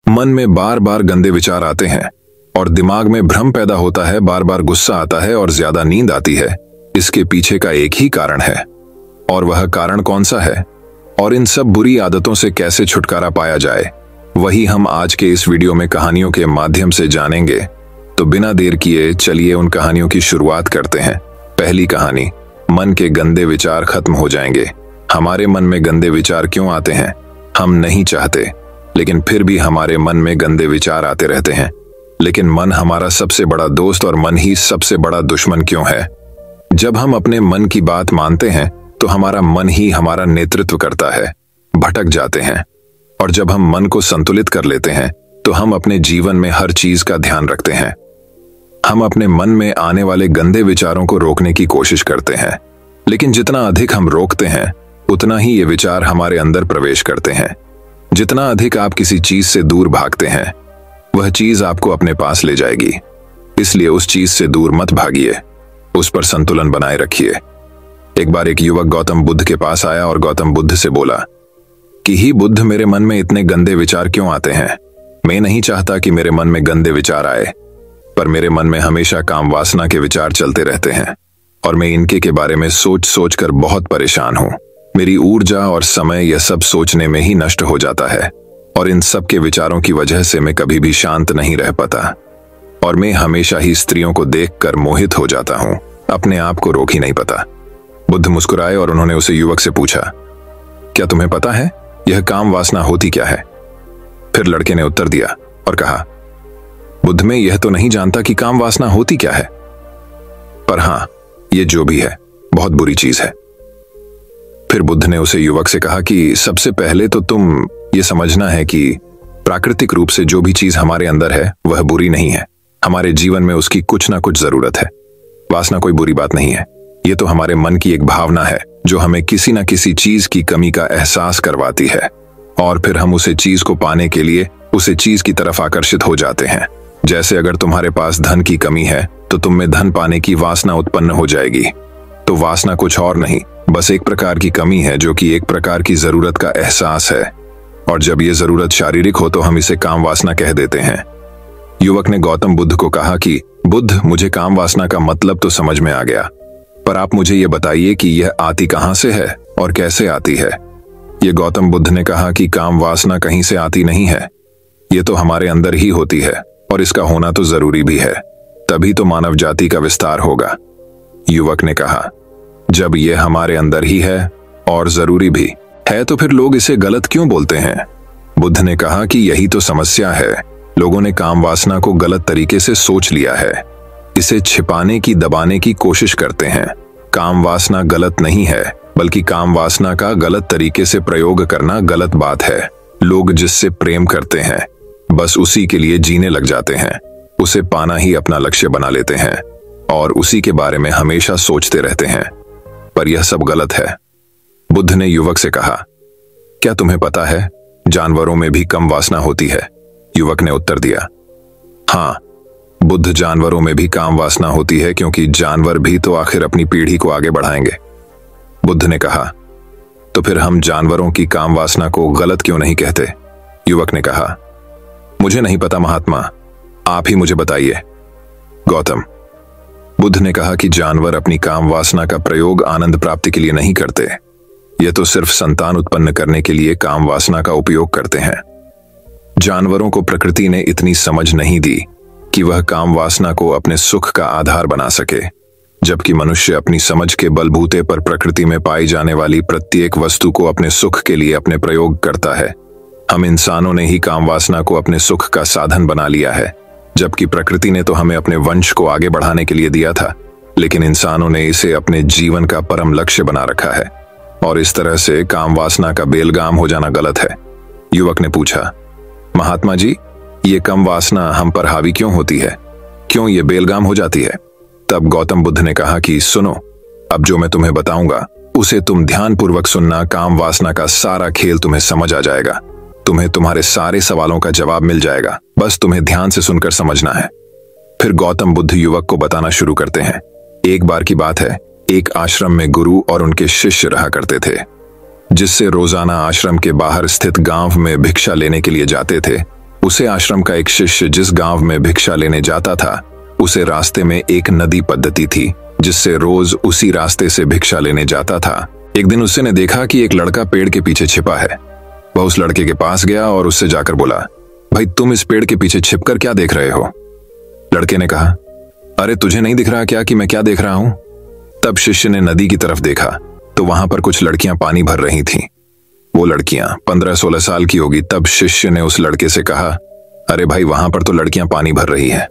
मन में बार बार गंदे विचार आते हैं और दिमाग में भ्रम पैदा होता है, बार बार गुस्सा आता है और ज्यादा नींद आती है। इसके पीछे का एक ही कारण है, और वह कारण कौन सा है और इन सब बुरी आदतों से कैसे छुटकारा पाया जाए, वही हम आज के इस वीडियो में कहानियों के माध्यम से जानेंगे। तो बिना देर किए चलिए उन कहानियों की शुरुआत करते हैं। पहली कहानी, मन के गंदे विचार खत्म हो जाएंगे। हमारे मन में गंदे विचार क्यों आते हैं? हम नहीं चाहते, लेकिन फिर भी हमारे मन में गंदे विचार आते रहते हैं। लेकिन मन हमारा सबसे बड़ा दोस्त और मन ही सबसे बड़ा दुश्मन क्यों है? जब हम अपने मन की बात मानते हैं तो हमारा मन ही हमारा नेतृत्व करता है। भटक जाते हैं, और जब हम मन को संतुलित कर लेते हैं तो हम अपने जीवन में हर चीज का ध्यान रखते हैं। हम अपने मन में आने वाले गंदे विचारों को रोकने की कोशिश करते हैं, लेकिन जितना अधिक हम रोकते हैं उतना ही ये विचार हमारे अंदर प्रवेश करते हैं। जितना अधिक आप किसी चीज से दूर भागते हैं, वह चीज आपको अपने पास ले जाएगी। इसलिए उस चीज से दूर मत भागिए, उस पर संतुलन बनाए रखिए। एक बार एक युवक गौतम बुद्ध के पास आया और गौतम बुद्ध से बोला कि ही बुद्ध, मेरे मन में इतने गंदे विचार क्यों आते हैं? मैं नहीं चाहता कि मेरे मन में गंदे विचार आए, पर मेरे मन में हमेशा काम वासना के विचार चलते रहते हैं और मैं इनके के बारे में सोच सोच कर बहुत परेशान हूं। मेरी ऊर्जा और समय यह सब सोचने में ही नष्ट हो जाता है, और इन सब के विचारों की वजह से मैं कभी भी शांत नहीं रह पाता, और मैं हमेशा ही स्त्रियों को देखकर मोहित हो जाता हूं, अपने आप को रोक ही नहीं पाता। बुद्ध मुस्कुराए और उन्होंने उसे युवक से पूछा, क्या तुम्हें पता है यह काम वासना होती क्या है? फिर लड़के ने उत्तर दिया और कहा, बुद्ध, मैं यह तो नहीं जानता कि काम वासना होती क्या है, पर हां, ये जो भी है बहुत बुरी चीज है। फिर बुद्ध ने उसे युवक से कहा कि सबसे पहले तो तुम ये समझना है कि प्राकृतिक रूप से जो भी चीज हमारे अंदर है वह बुरी नहीं है। हमारे जीवन में उसकी कुछ ना कुछ जरूरत है। वासना कोई बुरी बात नहीं है, ये तो हमारे मन की एक भावना है जो हमें किसी ना किसी चीज की कमी का एहसास करवाती है, और फिर हम उसे चीज को पाने के लिए उसे चीज की तरफ आकर्षित हो जाते हैं। जैसे अगर तुम्हारे पास धन की कमी है तो तुम में धन पाने की वासना उत्पन्न हो जाएगी। तो वासना कुछ और नहीं, बस एक प्रकार की कमी है जो कि एक प्रकार की जरूरत का एहसास है, और जब ये जरूरत शारीरिक हो तो हम इसे काम वासना कह देते हैं। युवक ने गौतम बुद्ध को कहा कि बुद्ध, मुझे काम वासना का मतलब तो समझ में आ गया, पर आप मुझे ये बताइए कि यह आती कहां से है और कैसे आती है? ये गौतम बुद्ध ने कहा कि काम वासना कहीं से आती नहीं है, ये तो हमारे अंदर ही होती है, और इसका होना तो जरूरी भी है, तभी तो मानव जाति का विस्तार होगा। युवक ने कहा, जब यह हमारे अंदर ही है और जरूरी भी है तो फिर लोग इसे गलत क्यों बोलते हैं? बुद्ध ने कहा कि यही तो समस्या है, लोगों ने काम वासना को गलत तरीके से सोच लिया है, इसे छिपाने की, दबाने की कोशिश करते हैं। काम वासना गलत नहीं है, बल्कि काम वासना का गलत तरीके से प्रयोग करना गलत बात है। लोग जिससे प्रेम करते हैं बस उसी के लिए जीने लग जाते हैं, उसे पाना ही अपना लक्ष्य बना लेते हैं और उसी के बारे में हमेशा सोचते रहते हैं, पर यह सब गलत है। बुद्ध ने युवक से कहा, क्या तुम्हें पता है जानवरों में भी कम वासना होती है? युवक ने उत्तर दिया, हाँ बुद्ध, जानवरों में भी काम वासना होती है, क्योंकि जानवर भी तो आखिर अपनी पीढ़ी को आगे बढ़ाएंगे। बुद्ध ने कहा, तो फिर हम जानवरों की काम वासना को गलत क्यों नहीं कहते? युवक ने कहा, मुझे नहीं पता महात्मा, आप ही मुझे बताइए। गौतम, बुद्ध ने कहा कि जानवर अपनी काम वासना का प्रयोग आनंद प्राप्ति के लिए नहीं करते, यह तो सिर्फ संतान उत्पन्न करने के लिए काम वासना का उपयोग करते हैं। जानवरों को प्रकृति ने इतनी समझ नहीं दी कि वह काम वासना को अपने सुख का आधार बना सके, जबकि मनुष्य अपनी समझ के बलबूते पर प्रकृति में पाई जाने वाली प्रत्येक वस्तु को अपने सुख के लिए अपने प्रयोग करता है। हम इंसानों ने ही काम वासना को अपने सुख का साधन बना लिया है, जबकि प्रकृति ने तो हमें अपने वंश को आगे बढ़ाने के लिए दिया था, लेकिन इंसानों ने इसे अपने जीवन का परम लक्ष्य बना रखा है, और इस तरह से काम वासना का बेलगाम हो जाना गलत है। युवक ने पूछा, महात्मा जी, ये कम वासना हम पर हावी क्यों होती है? क्यों ये बेलगाम हो जाती है? तब गौतम बुद्ध ने कहा कि सुनो, अब जो मैं तुम्हें बताऊंगा उसे तुम ध्यानपूर्वक सुनना। काम वासना का सारा खेल तुम्हें समझ आ जाएगा, तुम्हें तुम्हारे सारे सवालों का जवाब मिल जाएगा, बस तुम्हें ध्यान से सुनकर समझना है। फिर गौतम बुद्ध युवक को बताना शुरू करते हैं। एक बार की बात है, एक आश्रम में गुरु और उनके शिष्य रहा करते थे, जिससे रोजाना आश्रम के बाहर स्थित गांव में भिक्षा लेने के लिए जाते थे। उसे आश्रम का एक शिष्य जिस गांव में भिक्षा लेने जाता था, उसे रास्ते में एक नदी पद्धति थी जिससे रोज उसी रास्ते से भिक्षा लेने जाता था। एक दिन उसने देखा कि एक लड़का पेड़ के पीछे छिपा है। वह उस लड़के के पास गया और उससे जाकर बोला, भाई तुम इस पेड़ के पीछे छिपकर क्या देख रहे हो? लड़के ने कहा, अरे तुझे नहीं दिख रहा क्या कि मैं क्या देख रहा हूं? तब शिष्य ने नदी की तरफ देखा तो वहां पर कुछ लड़कियां पानी भर रही थीं। वो लड़कियां 15-16 साल की होगी। तब शिष्य ने उस लड़के से कहा, अरे भाई वहां पर तो लड़कियां पानी भर रही हैं,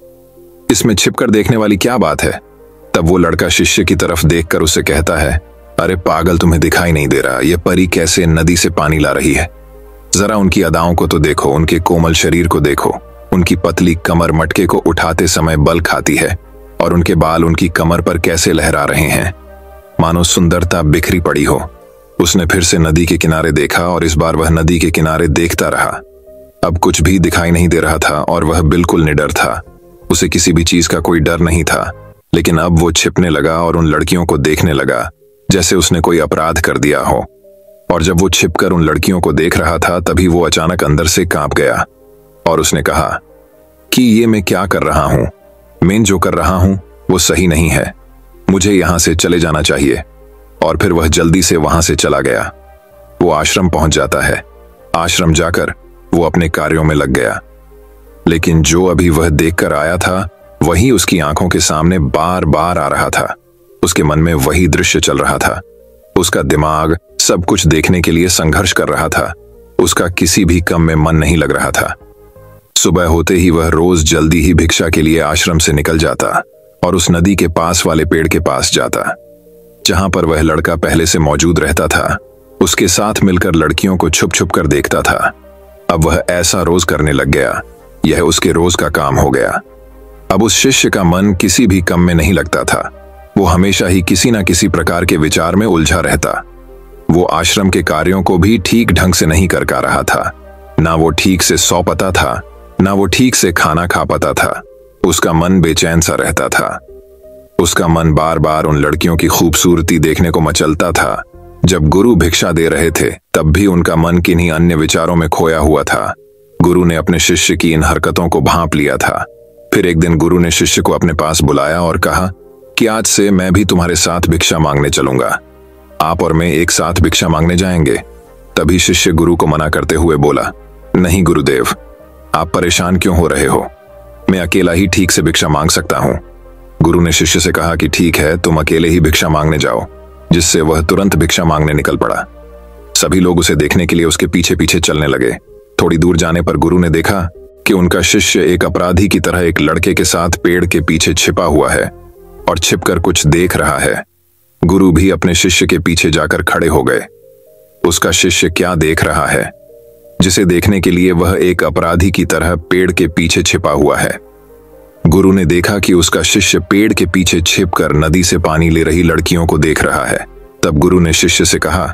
इसमें छिपकर देखने वाली क्या बात है? तब वो लड़का शिष्य की तरफ देखकर उससे कहता है, अरे पागल, तुम्हें दिखाई नहीं दे रहा ये परी कैसे नदी से पानी ला रही है? जरा उनकी अदाओं को तो देखो, उनके कोमल शरीर को देखो, उनकी पतली कमर मटके को उठाते समय बल खाती है और उनके बाल उनकी कमर पर कैसे लहरा रहे हैं, मानो सुंदरता बिखरी पड़ी हो। उसने फिर से नदी के किनारे देखा और इस बार वह नदी के किनारे देखता रहा। अब कुछ भी दिखाई नहीं दे रहा था और वह बिल्कुल निडर था। उसे किसी भी चीज का कोई डर नहीं था, लेकिन अब वो छिपने लगा और उन लड़कियों को देखने लगा जैसे उसने कोई अपराध कर दिया हो। और जब वो छिपकर उन लड़कियों को देख रहा था तभी वो अचानक अंदर से कांप गया और उसने कहा कि ये मैं क्या कर रहा हूं? मैं जो कर रहा हूं वो सही नहीं है, मुझे यहां से चले जाना चाहिए। और फिर वह जल्दी से वहां से चला गया। वो आश्रम पहुंच जाता है। आश्रम जाकर वो अपने कार्यों में लग गया, लेकिन जो अभी वह देखकर आया था वही उसकी आंखों के सामने बार बार आ रहा था। उसके मन में वही दृश्य चल रहा था। उसका दिमाग सब कुछ देखने के लिए संघर्ष कर रहा था। उसका किसी भी काम में मन नहीं लग रहा था। सुबह होते ही वह रोज जल्दी ही भिक्षा के लिए आश्रम से निकल जाता और उस नदी के पास वाले पेड़ के पास जाता जहां पर वह लड़का पहले से मौजूद रहता था। उसके साथ मिलकर लड़कियों को छुप छुप कर देखता था। अब वह ऐसा रोज करने लग गया। यह उसके रोज का काम हो गया। अब उस शिष्य का मन किसी भी काम में नहीं लगता था। वो हमेशा ही किसी न किसी प्रकार के विचार में उलझा रहता। वो आश्रम के कार्यों को भी ठीक ढंग से नहीं कर पा रहा था। ना वो ठीक से सो पाता था, ना वो ठीक से खाना खा पाता था। उसका मन बेचैन सा रहता था। उसका मन बार बार उन लड़कियों की खूबसूरती देखने को मचलता था। जब गुरु भिक्षा दे रहे थे तब भी उनका मन किन्हीं अन्य विचारों में खोया हुआ था। गुरु ने अपने शिष्य की इन हरकतों को भांप लिया था। फिर एक दिन गुरु ने शिष्य को अपने पास बुलाया और कहा कि आज से मैं भी तुम्हारे साथ भिक्षा मांगने चलूंगा। आप और मैं एक साथ भिक्षा मांगने जाएंगे। तभी शिष्य गुरु को मना करते हुए बोला, नहीं गुरुदेव, आप परेशान क्यों हो रहे हो? मैं अकेला ही ठीक से भिक्षा मांग सकता हूं। गुरु ने शिष्य से कहा कि ठीक है, तुम अकेले ही भिक्षा मांगने जाओ, जिससे वह तुरंत भिक्षा मांगने निकल पड़ा। सभी लोग उसे देखने के लिए उसके पीछे पीछे चलने लगे। थोड़ी दूर जाने पर गुरु ने देखा कि उनका शिष्य एक अपराधी की तरह एक लड़के के साथ पेड़ के पीछे छिपा हुआ है और छिपकर कुछ देख रहा है। गुरु भी अपने शिष्य के पीछे जाकर खड़े हो गए। उसका शिष्य क्या देख रहा है जिसे देखने के लिए वह एक अपराधी की तरह पेड़ के पीछे छिपा हुआ है? गुरु ने देखा कि उसका शिष्य पेड़ के पीछे छिपकर नदी से पानी ले रही लड़कियों को देख रहा है। तब गुरु ने शिष्य से कहा,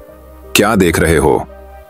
क्या देख रहे हो?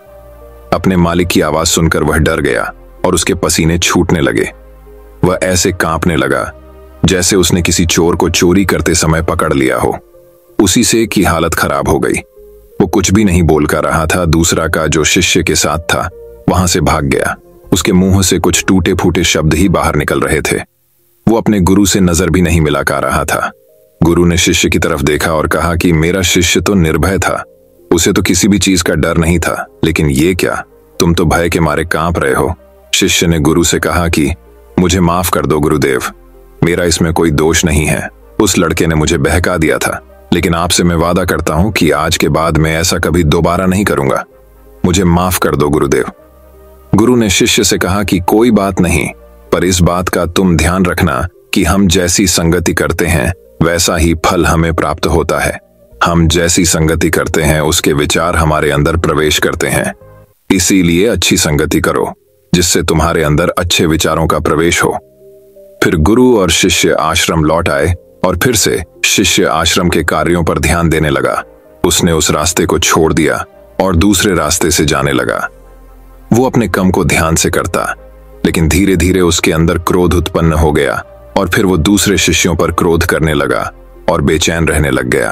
अपने मालिक की आवाज सुनकर वह डर गया और उसके पसीने छूटने लगे। वह ऐसे कांपने लगा जैसे उसने किसी चोर को चोरी करते समय पकड़ लिया हो। उसी से की हालत खराब हो गई। वो कुछ भी नहीं बोल कर रहा था। दूसरा का जो शिष्य के साथ था वहां से भाग गया। उसके मुंह से कुछ टूटे फूटे शब्द ही बाहर निकल रहे थे। वो अपने गुरु से नजर भी नहीं मिला कर रहा था। गुरु ने शिष्य की तरफ देखा और कहा कि मेरा शिष्य तो निर्भय था, उसे तो किसी भी चीज का डर नहीं था, लेकिन ये क्या, तुम तो भय के मारे कांप रहे हो। शिष्य ने गुरु से कहा कि मुझे माफ कर दो गुरुदेव, मेरा इसमें कोई दोष नहीं है। उस लड़के ने मुझे बहका दिया था, लेकिन आपसे मैं वादा करता हूं कि आज के बाद मैं ऐसा कभी दोबारा नहीं करूंगा। मुझे माफ कर दो गुरुदेव। गुरु ने शिष्य से कहा कि कोई बात नहीं, पर इस बात का तुम ध्यान रखना कि हम जैसी संगति करते हैं वैसा ही फल हमें प्राप्त होता है। हम जैसी संगति करते हैं उसके विचार हमारे अंदर प्रवेश करते हैं। इसीलिए अच्छी संगति करो जिससे तुम्हारे अंदर अच्छे विचारों का प्रवेश हो। फिर गुरु और शिष्य आश्रम लौट आए और फिर से शिष्य आश्रम के कार्यों पर ध्यान देने लगा। उसने उस रास्ते को छोड़ दिया और दूसरे रास्ते से जाने लगा। वो अपने काम को ध्यान से करता, लेकिन धीरे धीरे उसके अंदर क्रोध उत्पन्न हो गया और फिर वो दूसरे शिष्यों पर क्रोध करने लगा और बेचैन रहने लग गया।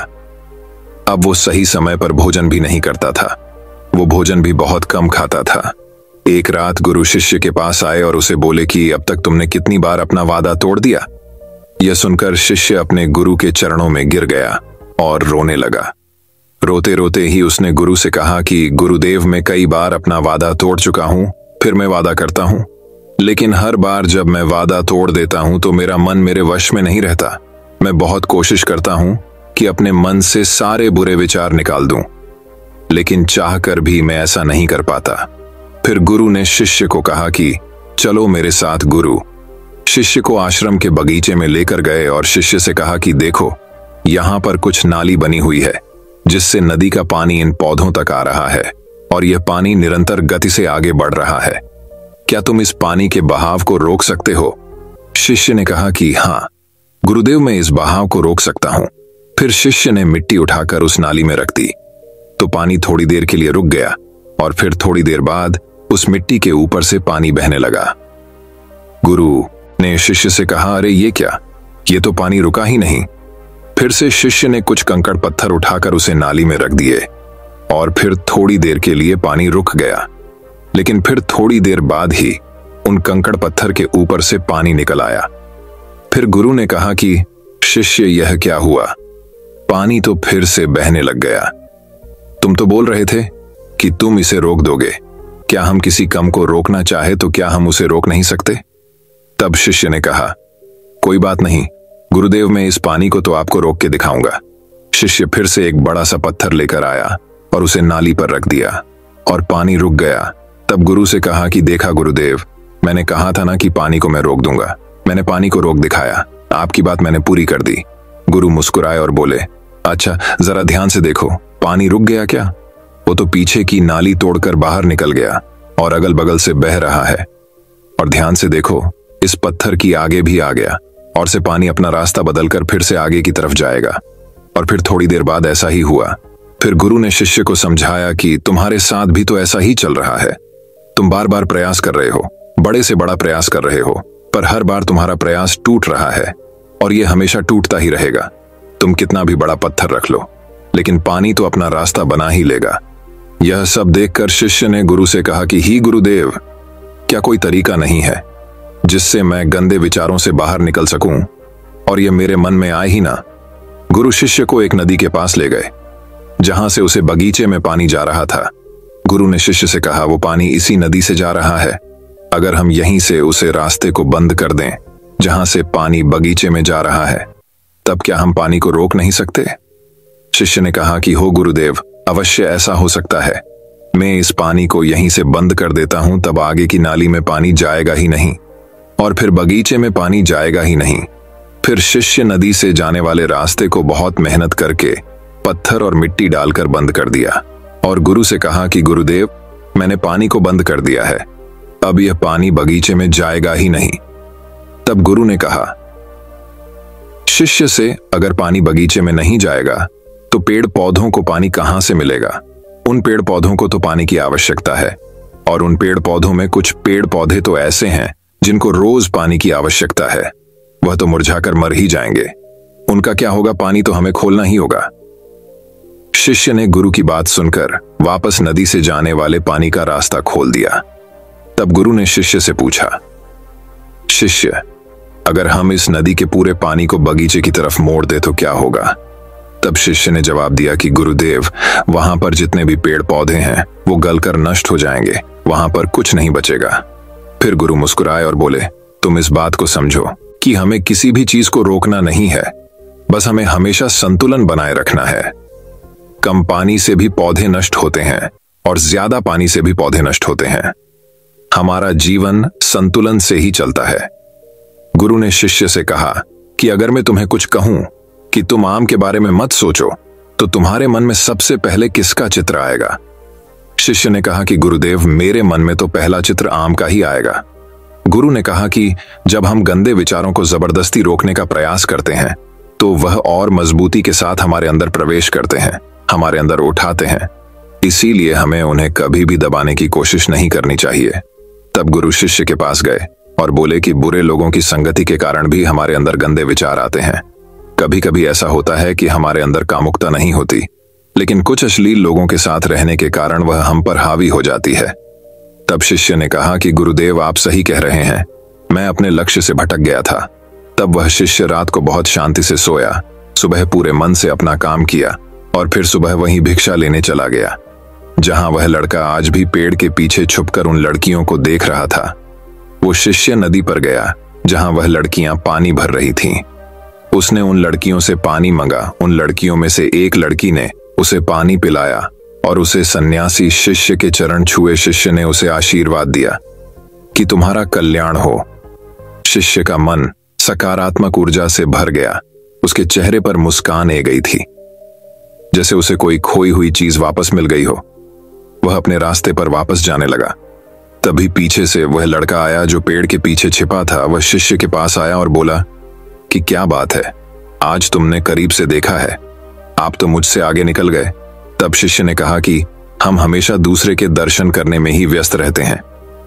अब वो सही समय पर भोजन भी नहीं करता था। वो भोजन भी बहुत कम खाता था। एक रात गुरु शिष्य के पास आए और उसे बोले कि अब तक तुमने कितनी बार अपना वादा तोड़ दिया। यह सुनकर शिष्य अपने गुरु के चरणों में गिर गया और रोने लगा। रोते रोते ही उसने गुरु से कहा कि गुरुदेव, मैं कई बार अपना वादा तोड़ चुका हूं, फिर मैं वादा करता हूं, लेकिन हर बार जब मैं वादा तोड़ देता हूं तो मेरा मन मेरे वश में नहीं रहता। मैं बहुत कोशिश करता हूं कि अपने मन से सारे बुरे विचार निकाल दूं, लेकिन चाहकर भी मैं ऐसा नहीं कर पाता। फिर गुरु ने शिष्य को कहा कि चलो मेरे साथ। गुरु शिष्य को आश्रम के बगीचे में लेकर गए और शिष्य से कहा कि देखो, यहां पर कुछ नाली बनी हुई है जिससे नदी का पानी इन पौधों तक आ रहा है और यह पानी निरंतर गति से आगे बढ़ रहा है। क्या तुम इस पानी के बहाव को रोक सकते हो? शिष्य ने कहा कि हाँ गुरुदेव, मैं इस बहाव को रोक सकता हूं। फिर शिष्य ने मिट्टी उठाकर उस नाली में रख दी तो पानी थोड़ी देर के लिए रुक गया और फिर थोड़ी देर बाद उस मिट्टी के ऊपर से पानी बहने लगा। गुरु ने शिष्य से कहा, अरे ये क्या, ये तो पानी रुका ही नहीं। फिर से शिष्य ने कुछ कंकड़ पत्थर उठाकर उसे नाली में रख दिए और फिर थोड़ी देर के लिए पानी रुक गया, लेकिन फिर थोड़ी देर बाद ही उन कंकड़ पत्थर के ऊपर से पानी निकल आया। फिर गुरु ने कहा कि शिष्य, यह क्या हुआ? पानी तो फिर से बहने लग गया। तुम तो बोल रहे थे कि तुम इसे रोक दोगे। क्या हम किसी कम को रोकना चाहे तो क्या हम उसे रोक नहीं सकते? तब शिष्य ने कहा, कोई बात नहीं गुरुदेव, मैं इस पानी को तो आपको रोक के दिखाऊंगा। शिष्य फिर से एक बड़ा सा पत्थर लेकर आया और उसे नाली पर रख दिया और पानी रुक गया। तब गुरु से कहा कि देखा गुरुदेव, मैंने कहा था ना कि पानी को मैं रोक दूंगा। मैंने पानी को रोक दिखाया, आपकी बात मैंने पूरी कर दी। गुरु मुस्कुराए और बोले, अच्छा जरा ध्यान से देखो, पानी रुक गया क्या? वो तो पीछे की नाली तोड़कर बाहर निकल गया और अगल बगल से बह रहा है। और ध्यान से देखो, इस पत्थर की आगे भी आ गया और से पानी अपना रास्ता बदलकर फिर से आगे की तरफ जाएगा। और फिर थोड़ी देर बाद ऐसा ही हुआ। फिर गुरु ने शिष्य को समझाया कि तुम्हारे साथ भी तो ऐसा ही चल रहा है। तुम बार बार प्रयास कर रहे हो, बड़े से बड़ा प्रयास कर रहे हो, पर हर बार तुम्हारा प्रयास टूट रहा है और यह हमेशा टूटता ही रहेगा। तुम कितना भी बड़ा पत्थर रख लो, लेकिन पानी तो अपना रास्ता बना ही लेगा। यह सब देखकर शिष्य ने गुरु से कहा कि ही गुरुदेव, क्या कोई तरीका नहीं है जिससे मैं गंदे विचारों से बाहर निकल सकूं और यह मेरे मन में आए ही ना? गुरु शिष्य को एक नदी के पास ले गए जहां से उसे बगीचे में पानी जा रहा था। गुरु ने शिष्य से कहा, वो पानी इसी नदी से जा रहा है। अगर हम यहीं से उसे रास्ते को बंद कर दें जहां से पानी बगीचे में जा रहा है, तब क्या हम पानी को रोक नहीं सकते? शिष्य ने कहा कि हो गुरुदेव, अवश्य ऐसा हो सकता है। मैं इस पानी को यहीं से बंद कर देता हूं, तब आगे की नाली में पानी जाएगा ही नहीं और फिर बगीचे में पानी जाएगा ही नहीं। फिर शिष्य नदी से जाने वाले रास्ते को बहुत मेहनत करके पत्थर और मिट्टी डालकर बंद कर दिया और गुरु से कहा कि गुरुदेव, मैंने पानी को बंद कर दिया है, अब यह पानी बगीचे में जाएगा ही नहीं। तब गुरु ने कहा शिष्य से, अगर पानी बगीचे में नहीं जाएगा तो पेड़ पौधों को पानी कहां से मिलेगा? उन पेड़ पौधों को तो पानी की आवश्यकता है और उन पेड़ पौधों में कुछ पेड़ पौधे तो ऐसे हैं जिनको रोज पानी की आवश्यकता है, वह तो मुरझाकर मर ही जाएंगे। उनका क्या होगा? पानी तो हमें खोलना ही होगा। शिष्य ने गुरु की बात सुनकर वापस नदी से जाने वाले पानी का रास्ता खोल दिया। तब गुरु ने शिष्य से पूछा, शिष्य, अगर हम इस नदी के पूरे पानी को बगीचे की तरफ मोड़ दे तो क्या होगा? तब शिष्य ने जवाब दिया कि गुरुदेव, वहां पर जितने भी पेड़ पौधे हैं वो गलकर नष्ट हो जाएंगे, वहां पर कुछ नहीं बचेगा। फिर गुरु मुस्कुराए और बोले, तुम इस बात को समझो कि हमें किसी भी चीज को रोकना नहीं है, बस हमें हमेशा संतुलन बनाए रखना है। कम पानी से भी पौधे नष्ट होते हैं और ज्यादा पानी से भी पौधे नष्ट होते हैं। हमारा जीवन संतुलन से ही चलता है। गुरु ने शिष्य से कहा कि अगर मैं तुम्हें कुछ कहूं कि तुम आम के बारे में मत सोचो, तो तुम्हारे मन में सबसे पहले किसका चित्र आएगा? शिष्य ने कहा कि गुरुदेव, मेरे मन में तो पहला चित्र आम का ही आएगा। गुरु ने कहा कि जब हम गंदे विचारों को जबरदस्ती रोकने का प्रयास करते हैं तो वह और मजबूती के साथ हमारे अंदर प्रवेश करते हैं, हमारे अंदर उठाते हैं। इसीलिए हमें उन्हें कभी भी दबाने की कोशिश नहीं करनी चाहिए। तब गुरु शिष्य के पास गए और बोले कि बुरे लोगों की संगति के कारण भी हमारे अंदर गंदे विचार आते हैं। कभी कभी ऐसा होता है कि हमारे अंदर कामुकता नहीं होती, लेकिन कुछ अश्लील लोगों के साथ रहने के कारण वह हम पर हावी हो जाती है। तब शिष्य ने कहा कि गुरुदेव, आप सही कह रहे हैं, मैं अपने लक्ष्य से भटक गया था। तब वह शिष्य रात को बहुत शांति से सोया, सुबह पूरे मन से अपना काम किया और फिर सुबह वहीं भिक्षा लेने चला गया, जहां वह लड़का आज भी पेड़ के पीछे छुपकर उन लड़कियों को देख रहा था। वो शिष्य नदी पर गया, जहां वह लड़कियां पानी भर रही थीं। उसने उन लड़कियों से पानी मंगा। उन लड़कियों में से एक लड़की ने उसे पानी पिलाया और उसे सन्यासी शिष्य के चरण छुए शिष्य ने उसे आशीर्वाद दिया कि तुम्हारा कल्याण हो। शिष्य का मन सकारात्मक ऊर्जा से भर गया। उसके चेहरे पर मुस्कान आ गई थी, जैसे उसे कोई खोई हुई चीज वापस मिल गई हो। वह अपने रास्ते पर वापस जाने लगा। तभी पीछे से वह लड़का आया जो पेड़ के पीछे छिपा था। वह शिष्य के पास आया और बोला कि क्या बात है, आज तुमने करीब से देखा है, आप तो मुझसे आगे निकल गए। तब शिष्य ने कहा कि हम हमेशा दूसरे के दर्शन करने में ही व्यस्त रहते हैं,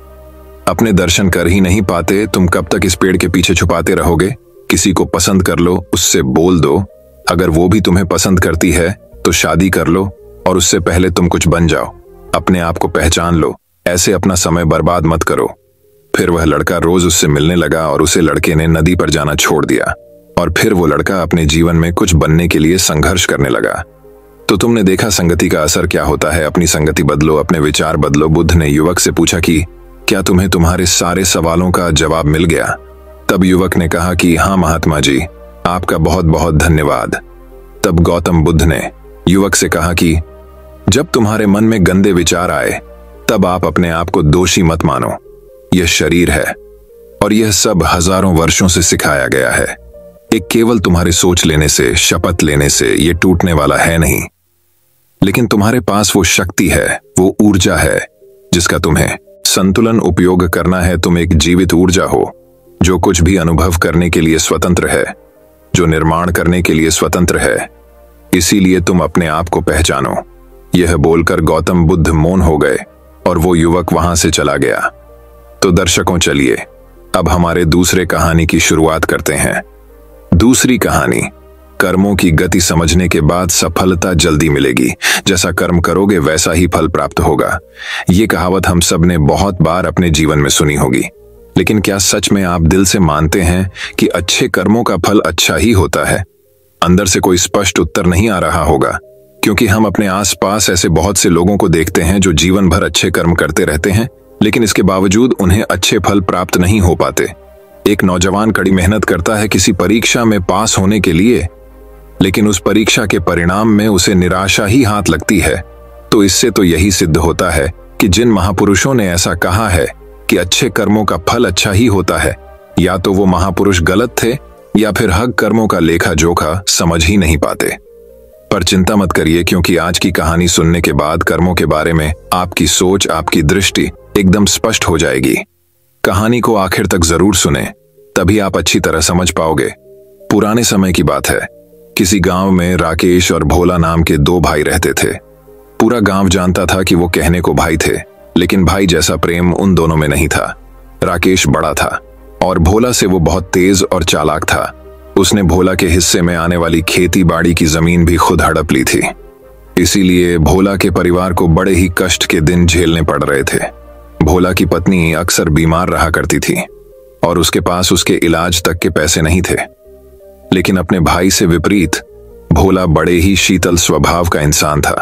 अपने दर्शन कर ही नहीं पाते। तुम कब तक इस पेड़ के पीछे छुपाते रहोगे? किसी को पसंद कर लो, उससे बोल दो। अगर वो भी तुम्हें पसंद करती है तो शादी कर लो और उससे पहले तुम कुछ बन जाओ, अपने आप को पहचान लो। ऐसे अपना समय बर्बाद मत करो। फिर वह लड़का रोज उससे मिलने लगा और उसे लड़के ने नदी पर जाना छोड़ दिया और फिर वो लड़का अपने जीवन में कुछ बनने के लिए संघर्ष करने लगा। तो तुमने देखा संगति का असर क्या होता है। अपनी संगति बदलो, अपने विचार बदलो। बुद्ध ने युवक से पूछा कि क्या तुम्हें तुम्हारे सारे सवालों का जवाब मिल गया? तब युवक ने कहा कि हाँ महात्मा जी, आपका बहुत बहुत धन्यवाद। तब गौतम बुद्ध ने युवक से कहा कि जब तुम्हारे मन में गंदे विचार आए तब आप अपने आप को दोषी मत मानो। यह शरीर है और यह सब हजारों वर्षों से सिखाया गया है। एक केवल तुम्हारे सोच लेने से, शपथ लेने से यह टूटने वाला है नहीं, लेकिन तुम्हारे पास वो शक्ति है, वो ऊर्जा है जिसका तुम्हें संतुलन उपयोग करना है। तुम एक जीवित ऊर्जा हो जो कुछ भी अनुभव करने के लिए स्वतंत्र है, जो निर्माण करने के लिए स्वतंत्र है। इसीलिए तुम अपने आप को पहचानो। यह बोलकर गौतम बुद्ध मौन हो गए और वो युवक वहां से चला गया। तो दर्शकों, चलिए अब हमारे दूसरे कहानी की शुरुआत करते हैं। दूसरी कहानी, कर्मों की गति समझने के बाद सफलता जल्दी मिलेगी। जैसा कर्म करोगे वैसा ही फल प्राप्त होगा। ये कहावत हम सब ने बहुत बार अपने जीवन में सुनी होगी, लेकिन क्या सच में आप दिल से मानते हैं कि अच्छे कर्मों का फल अच्छा ही होता है? अंदर से कोई स्पष्ट उत्तर नहीं आ रहा होगा, क्योंकि हम अपने आसपास ऐसे बहुत से लोगों को देखते हैं जो जीवन भर अच्छे कर्म करते रहते हैं, लेकिन इसके बावजूद उन्हें अच्छे फल प्राप्त नहीं हो पाते। एक नौजवान कड़ी मेहनत करता है किसी परीक्षा में पास होने के लिए, लेकिन उस परीक्षा के परिणाम में उसे निराशा ही हाथ लगती है। तो इससे तो यही सिद्ध होता है कि जिन महापुरुषों ने ऐसा कहा है कि अच्छे कर्मों का फल अच्छा ही होता है, या तो वो महापुरुष गलत थे या फिर हक कर्मों का लेखा जोखा समझ ही नहीं पाते। पर चिंता मत करिए, क्योंकि आज की कहानी सुनने के बाद कर्मों के बारे में आपकी सोच, आपकी दृष्टि एकदम स्पष्ट हो जाएगी। कहानी को आखिर तक जरूर सुने, तभी आप अच्छी तरह समझ पाओगे। पुराने समय की बात है। किसी गांव में राकेश और भोला नाम के दो भाई रहते थे। पूरा गांव जानता था कि वो कहने को भाई थे, लेकिन भाई जैसा प्रेम उन दोनों में नहीं था। राकेश बड़ा था और भोला से वो बहुत तेज और चालाक था। उसने भोला के हिस्से में आने वाली खेती बाड़ी की जमीन भी खुद हड़प ली थी। इसीलिए भोला के परिवार को बड़े ही कष्ट के दिन झेलने पड़ रहे थे। भोला की पत्नी अक्सर बीमार रहा करती थी और उसके पास उसके इलाज तक के पैसे नहीं थे। लेकिन अपने भाई से विपरीत भोला बड़े ही शीतल स्वभाव का इंसान था।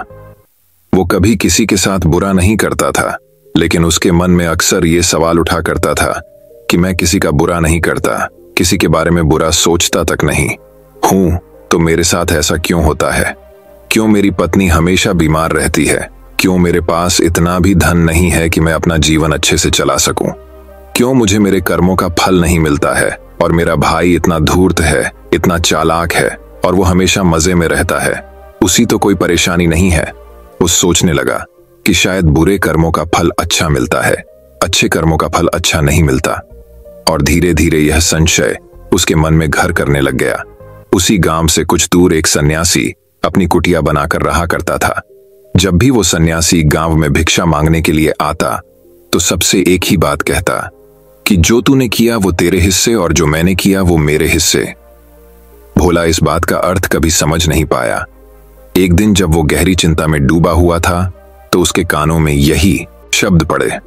वो कभी किसी के साथ बुरा नहीं करता था, लेकिन उसके मन में अक्सर ये सवाल उठा करता था कि मैं किसी का बुरा नहीं करता, किसी के बारे में बुरा सोचता तक नहीं हूं, तो मेरे साथ ऐसा क्यों होता है? क्यों मेरी पत्नी हमेशा बीमार रहती है? क्यों मेरे पास इतना भी धन नहीं है कि मैं अपना जीवन अच्छे से चला सकूं? क्यों मुझे मेरे कर्मों का फल नहीं मिलता है? और मेरा भाई इतना धूर्त है, इतना चालाक है और वो हमेशा मजे में रहता है, उसी तो कोई परेशानी नहीं है। वो सोचने लगा कि शायद बुरे कर्मों का फल अच्छा मिलता है, अच्छे कर्मों का फल अच्छा नहीं मिलता। और धीरे धीरे यह संशय उसके मन में घर करने लग गया। उसी गांव से कुछ दूर एक सन्यासी अपनी कुटिया बनाकर रहा करता था। जब भी वो सन्यासी गांव में भिक्षा मांगने के लिए आता तो सबसे एक ही बात कहता कि जो तूने किया वो तेरे हिस्से और जो मैंने किया वो मेरे हिस्से। भोला इस बात का अर्थ कभी समझ नहीं पाया। एक दिन जब वो गहरी चिंता में डूबा हुआ था तो उसके कानों में यही शब्द पड़े,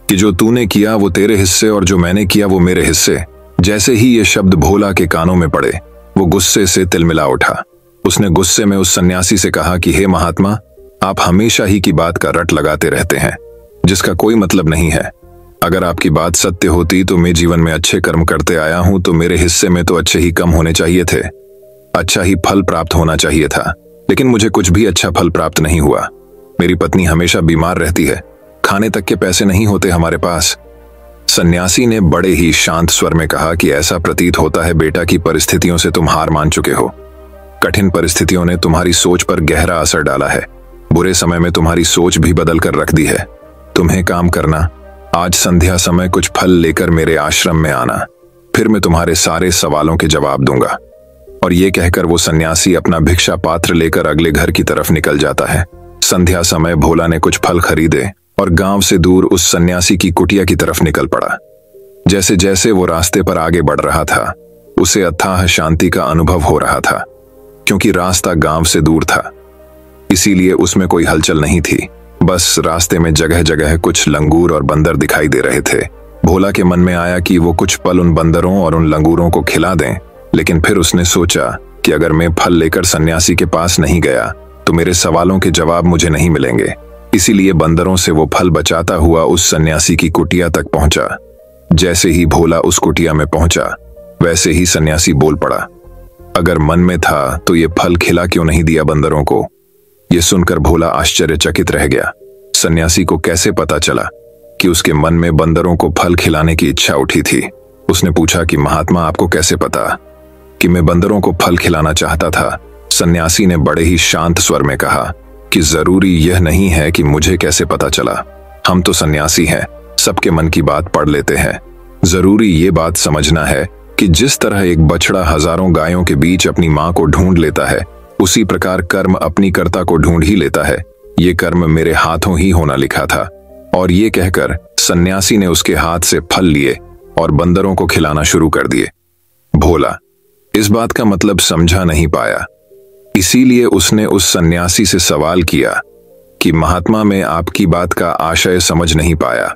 कि जो तूने किया वो तेरे हिस्से और जो मैंने किया वो मेरे हिस्से। जैसे ही ये शब्द भोला के कानों में पड़े वो गुस्से से तिलमिला उठा। उसने गुस्से में उस सन्यासी से कहा कि हे महात्मा, आप हमेशा ही की बात का रट लगाते रहते हैं जिसका कोई मतलब नहीं है। अगर आपकी बात सत्य होती तो मैं जीवन में अच्छे कर्म करते आया हूं, तो मेरे हिस्से में तो अच्छे ही कम होने चाहिए थे, अच्छा ही फल प्राप्त होना चाहिए था, लेकिन मुझे कुछ भी अच्छा फल प्राप्त नहीं हुआ। मेरी पत्नी हमेशा बीमार रहती है, खाने तक के पैसे नहीं होते हमारे पास। सन्यासी ने बड़े ही शांत स्वर में कहा कि ऐसा प्रतीत होता है बेटा कि परिस्थितियों से तुम हार मान चुके हो। कठिन परिस्थितियों ने तुम्हारी सोच पर गहरा असर डाला है। बुरे समय में तुम्हारी सोच भी बदल कर रख दी है। तुम्हें काम करना, आज संध्या समय कुछ फल लेकर मेरे आश्रम में आना, फिर मैं तुम्हारे सारे सवालों के जवाब दूंगा। और ये कहकर वो सन्यासी अपना भिक्षा पात्र लेकर अगले घर की तरफ निकल जाता है। संध्या समय भोला ने कुछ फल खरीदे और गांव से दूर उस सन्यासी की कुटिया की तरफ निकल पड़ा। जैसे जैसे वो रास्ते पर आगे बढ़ रहा था उसे अथाह शांति का अनुभव हो रहा था, क्योंकि रास्ता गांव से दूर था, इसीलिए उसमें कोई हलचल नहीं थी। बस रास्ते में जगह जगह कुछ लंगूर और बंदर दिखाई दे रहे थे। भोला के मन में आया कि वो कुछ पल उन बंदरों और उन लंगूरों को खिला दें, लेकिन फिर उसने सोचा कि अगर मैं फल लेकर सन्यासी के पास नहीं गया तो मेरे सवालों के जवाब मुझे नहीं मिलेंगे। इसीलिए बंदरों से वो फल बचाता हुआ उस सन्यासी की कुटिया तक पहुंचा। जैसे ही भोला उस कुटिया में पहुंचा वैसे ही सन्यासी बोल पड़ा। अगर मन में था तो ये फल खिला क्यों नहीं दिया बंदरों को? ये सुनकर भोला आश्चर्यचकित रह गया। सन्यासी को कैसे पता चला कि उसके मन में बंदरों को फल खिलाने की इच्छा उठी थी? उसने पूछा कि महात्मा, आपको कैसे पता कि मैं बंदरों को फल खिलाना चाहता था? सन्यासी ने बड़े ही शांत स्वर में कहा कि जरूरी यह नहीं है कि मुझे कैसे पता चला। हम तो सन्यासी हैं, सबके मन की बात पढ़ लेते हैं। जरूरी ये बात समझना है कि जिस तरह एक बछड़ा हजारों गायों के बीच अपनी मां को ढूंढ लेता है, उसी प्रकार कर्म अपनी कर्ता को ढूंढ ही लेता है। ये कर्म मेरे हाथों ही होना लिखा था। और ये कहकर सन्यासी ने उसके हाथ से फल लिए और बंदरों को खिलाना शुरू कर दिए। भोला इस बात का मतलब समझा नहीं पाया, इसीलिए उसने उस सन्यासी से सवाल किया कि महात्मा, मैं आपकी बात का आशय समझ नहीं पाया,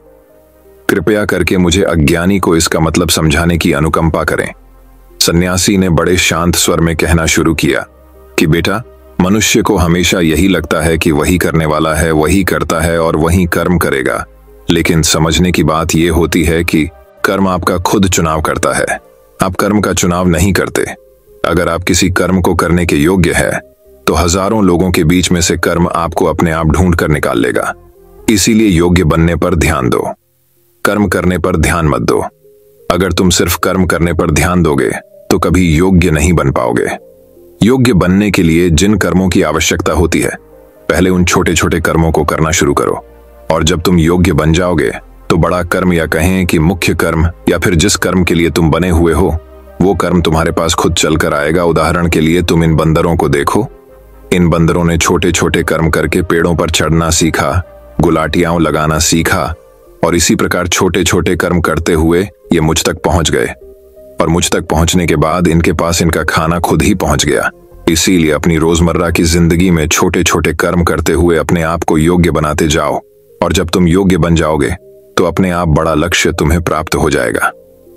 कृपया करके मुझे अज्ञानी को इसका मतलब समझाने की अनुकंपा करें। सन्यासी ने बड़े शांत स्वर में कहना शुरू किया कि बेटा, मनुष्य को हमेशा यही लगता है कि वही करने वाला है, वही करता है और वही कर्म करेगा, लेकिन समझने की बात यह होती है कि कर्म आपका खुद चुनाव करता है, आप कर्म का चुनाव नहीं करते। अगर आप किसी कर्म को करने के योग्य है तो हजारों लोगों के बीच में से कर्म आपको अपने आप ढूंढ कर निकाल लेगा। इसीलिए योग्य बनने पर ध्यान दो, कर्म करने पर ध्यान मत दो। अगर तुम सिर्फ कर्म करने पर ध्यान दोगे तो कभी योग्य नहीं बन पाओगे। योग्य बनने के लिए जिन कर्मों की आवश्यकता होती है, पहले उन छोटे छोटे कर्मों को करना शुरू करो, और जब तुम योग्य बन जाओगे तो बड़ा कर्म, या कहें कि मुख्य कर्म, या फिर जिस कर्म के लिए तुम बने हुए हो वो कर्म तुम्हारे पास खुद चलकर आएगा। उदाहरण के लिए तुम इन बंदरों को देखो। इन बंदरों ने छोटे छोटे कर्म करके पेड़ों पर चढ़ना सीखा, गुलाटियां लगाना सीखा, और इसी प्रकार छोटे छोटे कर्म करते हुए ये मुझ तक पहुंच गए, और मुझ तक पहुंचने के बाद इनके पास इनका खाना खुद ही पहुंच गया। इसीलिए अपनी रोजमर्रा की जिंदगी में छोटे छोटे कर्म करते हुए अपने आप को योग्य बनाते जाओ, और जब तुम योग्य बन जाओगे तो अपने आप बड़ा लक्ष्य तुम्हें प्राप्त हो जाएगा।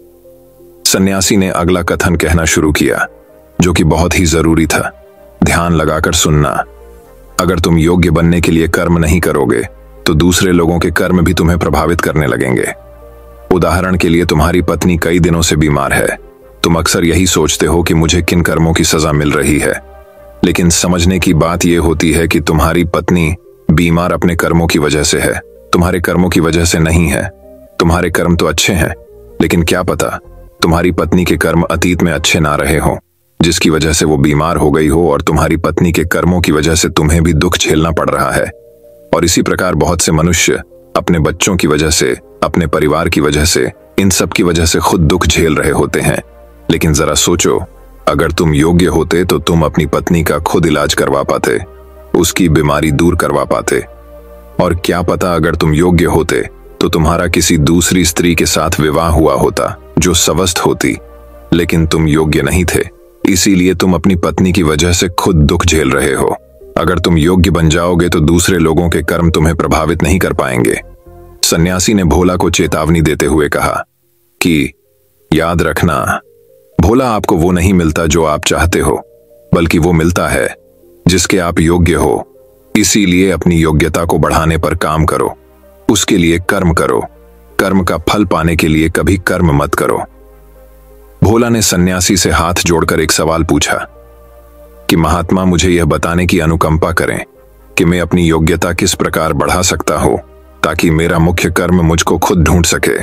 सन्यासी ने अगला कथन कहना शुरू किया, जो कि बहुत ही जरूरी था। ध्यान लगाकर सुनना। अगर तुम योग्य बनने के लिए कर्म नहीं करोगे तो दूसरे लोगों के कर्म भी तुम्हें प्रभावित करने लगेंगे। उदाहरण के लिए तुम्हारी पत्नी कई दिनों से बीमार है। तुम अक्सर यही सोचते हो कि मुझे किन कर्मों की सजा मिल रही है, लेकिन समझने की बात यह होती है कि तुम्हारी पत्नी बीमार अपने कर्मों की वजह से है, तुम्हारे कर्मों की वजह से नहीं है। तुम्हारे कर्म तो अच्छे हैं, लेकिन क्या पता तुम्हारी पत्नी के कर्म अतीत में अच्छे ना रहे हों, जिसकी वजह से वो बीमार हो गई हो, और तुम्हारी पत्नी के कर्मों की वजह से तुम्हें भी दुख झेलना पड़ रहा है। और इसी प्रकार बहुत से मनुष्य अपने बच्चों की वजह से, अपने परिवार की वजह से, इन सब की वजह से खुद दुख झेल रहे होते हैं। लेकिन जरा सोचो, अगर तुम योग्य होते तो तुम अपनी पत्नी का खुद इलाज करवा पाते, उसकी बीमारी दूर करवा पाते। और क्या पता अगर तुम योग्य होते तो तुम्हारा किसी दूसरी स्त्री के साथ विवाह हुआ होता जो स्वस्थ होती, लेकिन तुम योग्य नहीं थे, इसीलिए तुम अपनी पत्नी की वजह से खुद दुख झेल रहे हो। अगर तुम योग्य बन जाओगे तो दूसरे लोगों के कर्म तुम्हें प्रभावित नहीं कर पाएंगे। सन्यासी ने भोला को चेतावनी देते हुए कहा कि याद रखना, भोला, आपको वो नहीं मिलता जो आप चाहते हो, बल्कि वो मिलता है जिसके आप योग्य हो। इसीलिए अपनी योग्यता को बढ़ाने पर काम करो, उसके लिए कर्म करो। कर्म का फल पाने के लिए कभी कर्म मत करो। भोला ने सन्यासी से हाथ जोड़कर एक सवाल पूछा कि महात्मा, मुझे यह बताने की अनुकंपा करें कि मैं अपनी योग्यता किस प्रकार बढ़ा सकता हूं ताकि मेरा मुख्य कर्म मुझको खुद ढूंढ सके।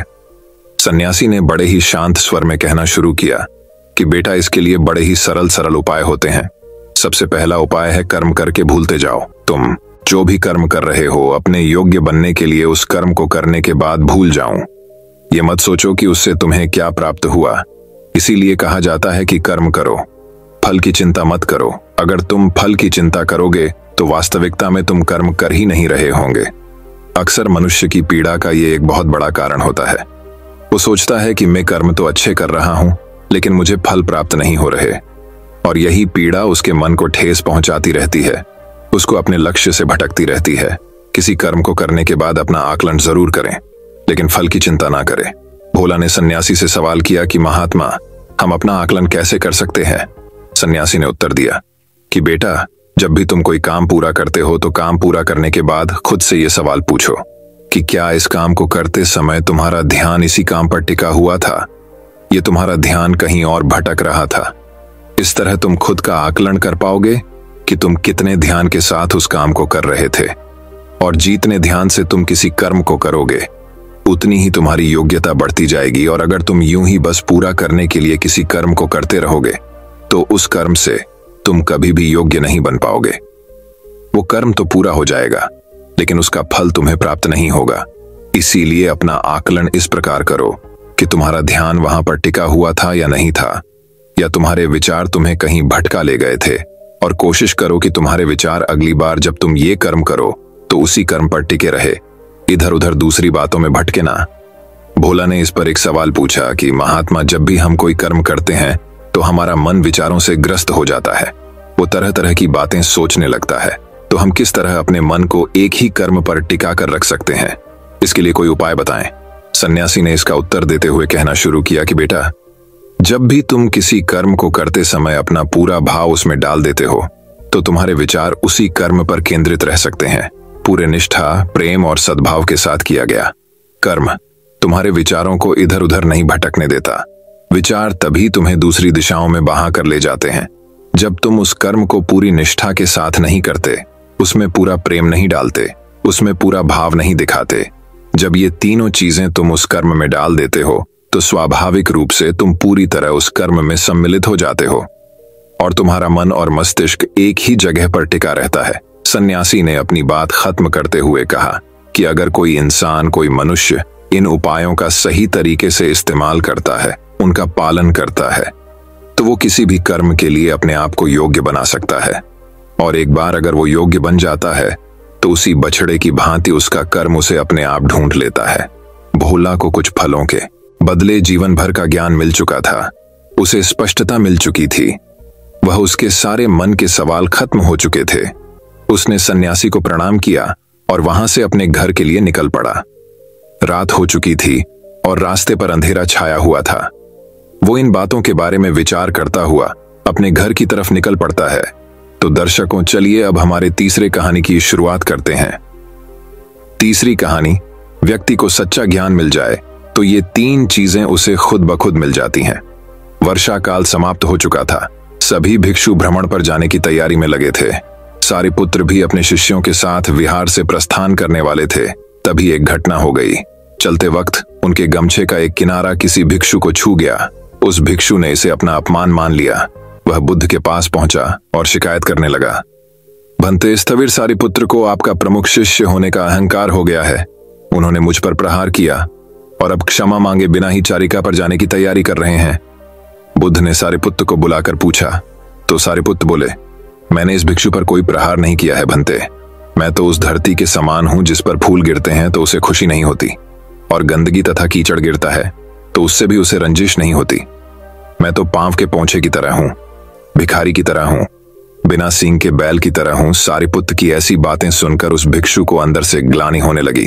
सन्यासी ने बड़े ही शांत स्वर में कहना शुरू किया कि बेटा, इसके लिए बड़े ही सरल सरल उपाय होते हैं। सबसे पहला उपाय है कर्म करके भूलते जाओ। तुम जो भी कर्म कर रहे हो, अपने योग्य बनने के लिए उस कर्म को करने के बाद भूल जाऊं। ये मत सोचो कि उससे तुम्हें क्या प्राप्त हुआ। इसीलिए कहा जाता है कि कर्म करो, फल की चिंता मत करो। अगर तुम फल की चिंता करोगे तो वास्तविकता में तुम कर्म कर ही नहीं रहे होंगे। अक्सर मनुष्य की पीड़ा का ये एक बहुत बड़ा कारण होता है। वो सोचता है कि मैं कर्म तो अच्छे कर रहा हूं, लेकिन मुझे फल प्राप्त नहीं हो रहे, और यही पीड़ा उसके मन को ठेस पहुंचाती रहती है, उसको अपने लक्ष्य से भटकती रहती है। किसी कर्म को करने के बाद अपना आकलन जरूर करें, लेकिन फल की चिंता ना करें। भोला ने सन्यासी से सवाल किया कि महात्मा, हम अपना आकलन कैसे कर सकते हैं? सन्यासी ने उत्तर दिया कि बेटा, जब भी तुम कोई काम पूरा करते हो तो काम पूरा करने के बाद खुद से यह सवाल पूछो कि क्या इस काम को करते समय तुम्हारा ध्यान इसी काम पर टिका हुआ था, ये तुम्हारा ध्यान कहीं और भटक रहा था। इस तरह तुम खुद का आकलन कर पाओगे कि तुम कितने ध्यान के साथ उस काम को कर रहे थे, और जितने ध्यान से तुम किसी कर्म को करोगे उतनी ही तुम्हारी योग्यता बढ़ती जाएगी। और अगर तुम यूं ही बस पूरा करने के लिए किसी कर्म को करते रहोगे तो उस कर्म से तुम कभी भी योग्य नहीं बन पाओगे। वो कर्म तो पूरा हो जाएगा, लेकिन उसका फल तुम्हें प्राप्त नहीं होगा। इसीलिए अपना आकलन इस प्रकार करो कि तुम्हारा ध्यान वहां पर टिका हुआ था या नहीं था, या तुम्हारे विचार तुम्हें कहीं भटका ले गए थे। और कोशिश करो कि तुम्हारे विचार अगली बार जब तुम ये कर्म करो तो उसी कर्म पर टिके रहे, इधर उधर दूसरी बातों में भटके ना। भोला ने इस पर एक सवाल पूछा कि महात्मा, जब भी हम कोई कर्म करते हैं तो हमारा मन विचारों से ग्रस्त हो जाता है, वो तरह तरह की बातें सोचने लगता है। तो हम किस तरह अपने मन को एक ही कर्म पर टिका कर रख सकते हैं? इसके लिए कोई उपाय बताएं। सन्यासी ने इसका उत्तर देते हुए कहना शुरू किया कि बेटा, जब भी तुम किसी कर्म को करते समय अपना पूरा भाव उसमें डाल देते हो तो तुम्हारे विचार उसी कर्म पर केंद्रित रह सकते हैं। पूरे निष्ठा, प्रेम और सद्भाव के साथ किया गया कर्म तुम्हारे विचारों को इधर उधर नहीं भटकने देता। विचार तभी तुम्हें दूसरी दिशाओं में बहा कर ले जाते हैं जब तुम उस कर्म को पूरी निष्ठा के साथ नहीं करते, उसमें पूरा प्रेम नहीं डालते, उसमें पूरा भाव नहीं दिखाते। जब ये तीनों चीजें तुम उस कर्म में डाल देते हो तो स्वाभाविक रूप से तुम पूरी तरह उस कर्म में सम्मिलित हो जाते हो और तुम्हारा मन और मस्तिष्क एक ही जगह पर टिका रहता है। सन्यासी ने अपनी बात खत्म करते हुए कहा कि अगर कोई इंसान, कोई मनुष्य इन उपायों का सही तरीके से इस्तेमाल करता है, उनका पालन करता है, तो वो किसी भी कर्म के लिए अपने आप को योग्य बना सकता है। और एक बार अगर वो योग्य बन जाता है तो उसी बछड़े की भांति उसका कर्म उसे अपने आप ढूंढ लेता है। भोला को कुछ फलों के बदले जीवन भर का ज्ञान मिल चुका था, उसे स्पष्टता मिल चुकी थी, वह उसके सारे मन के सवाल खत्म हो चुके थे। उसने सन्यासी को प्रणाम किया और वहां से अपने घर के लिए निकल पड़ा। रात हो चुकी थी और रास्ते पर अंधेरा छाया हुआ था। वो इन बातों के बारे में विचार करता हुआ अपने घर की तरफ निकल पड़ता है। तो दर्शकों, चलिए अब हमारे तीसरे कहानी की शुरुआत करते हैं। तीसरी कहानी, व्यक्ति को सच्चा ज्ञान मिल जाए तो ये तीन चीजें उसे खुद ब खुद मिल जाती हैं। वर्षा काल समाप्त हो चुका था। सभी भिक्षु भ्रमण पर जाने की तैयारी में लगे थे। सारिपुत्र भी अपने शिष्यों के साथ विहार से प्रस्थान करने वाले थे। तभी एक घटना हो गई। चलते वक्त उनके गमछे का एक किनारा किसी भिक्षु को छू गया। उस भिक्षु ने इसे अपना अपमान मान लिया। वह बुद्ध के पास पहुंचा और शिकायत करने लगा, भंते स्थविर सारिपुत्र को आपका प्रमुख शिष्य होने का अहंकार हो गया है। उन्होंने मुझ पर प्रहार किया और अब क्षमा मांगे बिना ही चारिका पर जाने की तैयारी कर रहे हैं। बुद्ध ने सारिपुत्र को बुलाकर पूछा तो सारिपुत्र बोले, मैंने इस भिक्षु पर कोई प्रहार नहीं किया है भंते। मैं तो उस धरती के समान हूं जिस पर फूल गिरते हैं तो उसे खुशी नहीं होती, और गंदगी तथा कीचड़ गिरता है तो उससे भी उसे रंजिश नहीं होती। मैं तो पांव के पोंछे की तरह हूं, भिखारी की तरह हूं, बिना सींग के बैल की तरह हूं। सारिपुत्र की ऐसी बातें सुनकर उस भिक्षु को अंदर से ग्लानि होने लगी।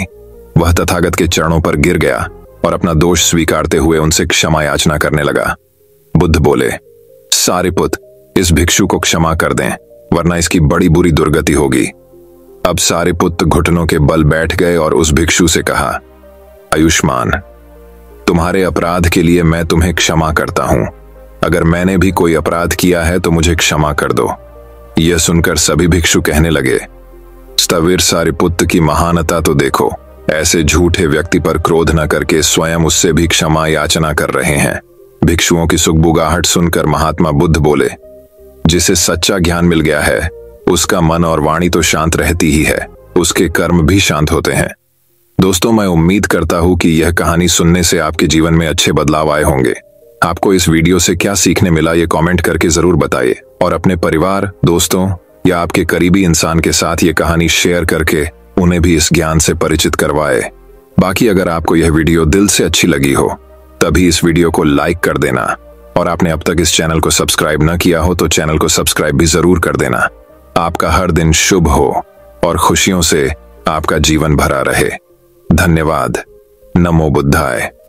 वह तथागत के चरणों पर गिर गया और अपना दोष स्वीकारते हुए उनसे क्षमा याचना करने लगा। बुद्ध बोले, सारिपुत, इस भिक्षु को क्षमा कर दें, वरना इसकी बड़ी बुरी दुर्गति होगी। अब सारिपुत घुटनों के बल बैठ गए और उस भिक्षु से कहा, आयुष्मान, तुम्हारे अपराध के लिए मैं तुम्हें क्षमा करता हूं। अगर मैंने भी कोई अपराध किया है तो मुझे क्षमा कर दो। यह सुनकर सभी भिक्षु कहने लगे, स्थविर सारिपुत्त की महानता तो देखो, ऐसे झूठे व्यक्ति पर क्रोध न करके स्वयं उससे भी क्षमा याचना कर रहे हैं। भिक्षुओं की सुगबुगाहट सुनकर महात्मा बुद्ध बोले, जिसे सच्चा ज्ञान मिल गया है उसका मन और वाणी तो शांत रहती ही है, उसके कर्म भी शांत होते हैं। दोस्तों, मैं उम्मीद करता हूं कि यह कहानी सुनने से आपके जीवन में अच्छे बदलाव आए होंगे। आपको इस वीडियो से क्या सीखने मिला ये कमेंट करके जरूर बताइए और अपने परिवार, दोस्तों या आपके करीबी इंसान के साथ ये कहानी शेयर करके उन्हें भी इस ज्ञान से परिचित करवाए। बाकी अगर आपको यह वीडियो दिल से अच्छी लगी हो तभी इस वीडियो को लाइक कर देना और आपने अब तक इस चैनल को सब्सक्राइब न किया हो तो चैनल को सब्सक्राइब भी जरूर कर देना। आपका हर दिन शुभ हो और खुशियों से आपका जीवन भरा रहे। धन्यवाद। नमो बुद्धाय।